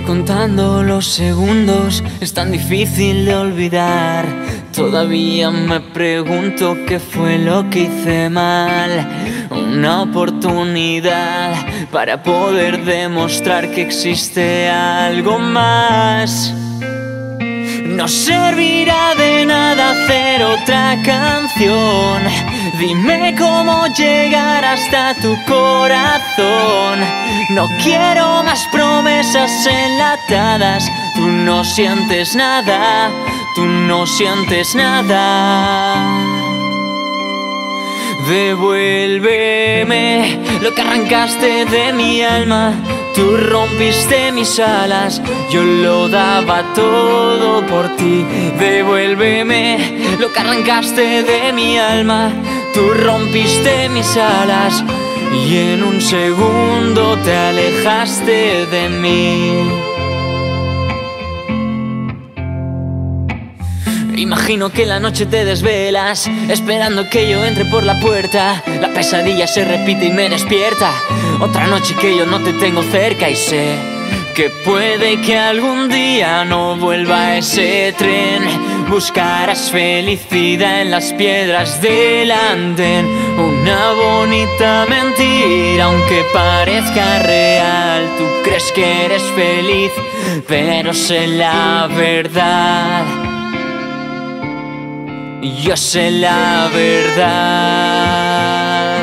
contando los segundos, es tan difícil de olvidar. Todavía me pregunto qué fue lo que hice mal. Una oportunidad para poder demostrar que existe algo más. No servirá de nada hacer otra canción. Dime cómo llegar hasta tu corazón. No quiero más promesas enlatadas. Tú no sientes nada, tú no sientes nada. Devuélveme lo que arrancaste de mi alma. Tú rompiste mis alas, yo lo daba todo por ti. Devuélveme lo que arrancaste de mi alma. Tú rompiste mis alas y en un segundo te alejaste de mí. Imagino que en la noche te desvelas, esperando que yo entre por la puerta. La pesadilla se repite y me despierta. Otra noche que yo no te tengo cerca y sé que puede que algún día no vuelva ese tren. Buscarás felicidad en las piedras del andén. Una bonita mentira, aunque parezca real. Tú crees que eres feliz, pero sé la verdad. Yo sé la verdad.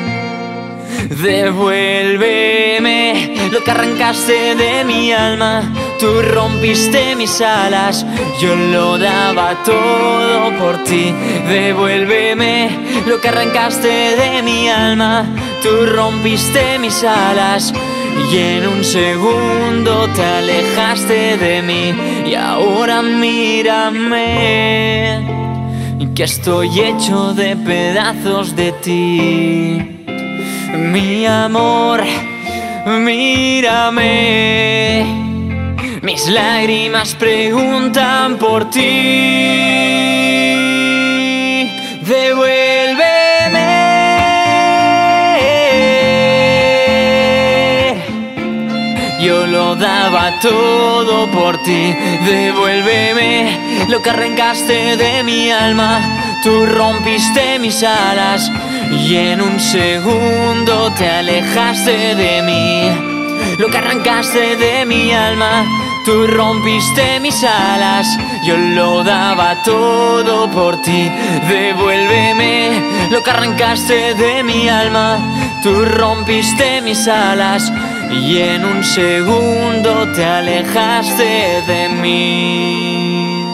Devuélveme lo que arrancaste de mi alma. Tú rompiste mis alas, yo lo daba todo por ti. Devuélveme lo que arrancaste de mi alma. Tú rompiste mis alas y en un segundo te alejaste de mí. Y ahora mírame, que estoy hecho de pedazos de ti. Mi amor, mírame, mis lágrimas preguntan por ti. Devuélveme. Yo lo daba todo por ti. Devuélveme lo que arrancaste de mi alma. Tú rompiste mis alas y en un segundo te alejaste de mí. Lo que arrancaste de mi alma. Tú rompiste mis alas, yo lo daba todo por ti. Devuélveme lo que arrancaste de mi alma. Tú rompiste mis alas y en un segundo te alejaste de mí.